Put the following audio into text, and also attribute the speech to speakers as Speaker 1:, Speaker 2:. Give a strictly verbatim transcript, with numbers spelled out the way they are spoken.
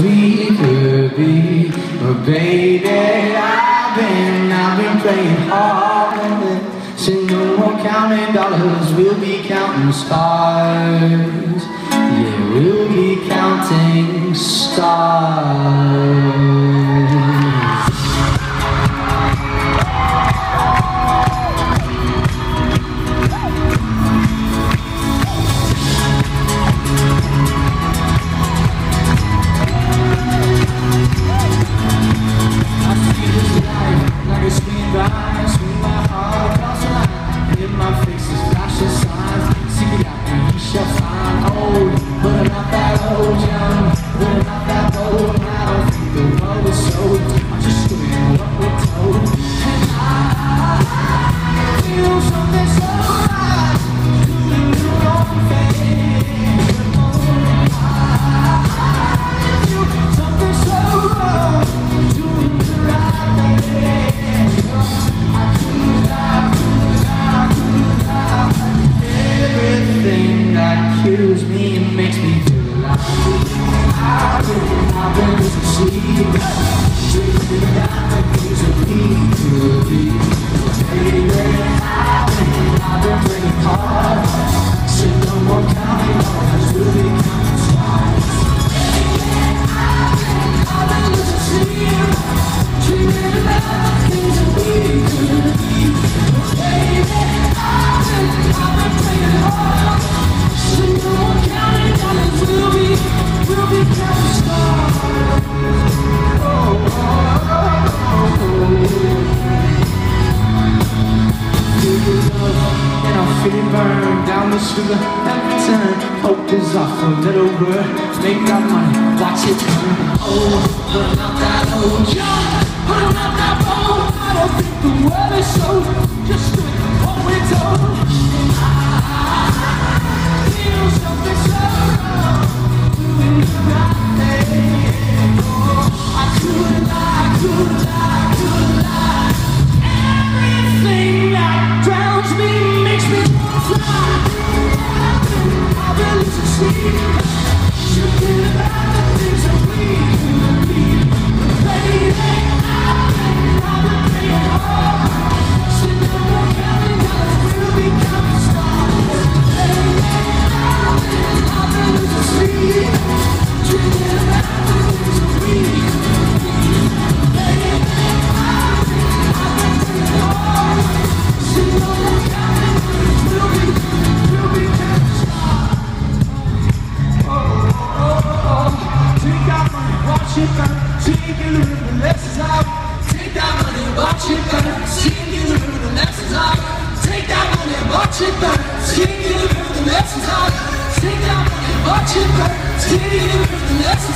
Speaker 1: we could be. But baby, I've been, I've been playing hard. So no more counting dollars, we'll be counting stars. Yeah, we'll be counting stars. Kills me and makes me feel alive. I've been, I've been losing sleep, dreaming about the things that we could be. Baby, I've been, I've been playing hard. Said no more counting dollars, we'll be counting stars. Baby, I've been, I've been losing sleep, dreaming about the things that we could be. Baby, I've been, I've been playing hard. Feeling burned down the sugar every turn. Hope is off a little word. Make that money, watch it turn. Oh, put out that old junk, put out that bone. I don't think the world is so. Just do what we're told. I feel something so wrong, doing the right thing. Oh, I could lie, could lie, could lie. Everything that drowns me makes me fly. I've been losing sleep, thinking about the things that we could be. Baby, I've been, I've been playing hard. Said no more counting dollars, we'll be counting stars. Baby, I've been, I've been losing sleep, thinking about the things that we could be. Baby, I've been, I've been playing hard. Said no more counting dollars, we'll be, we'll be counting stars. Oh, oh, oh, oh. Take that money, watch it burn. Take it, learn the lessons out. Take that money, watch it burn. Take it, learn the lessons out. Take that money, watch it burn. Take it, learn the lessons out. Take that money, watch it burn. Take it, learn the lessons out.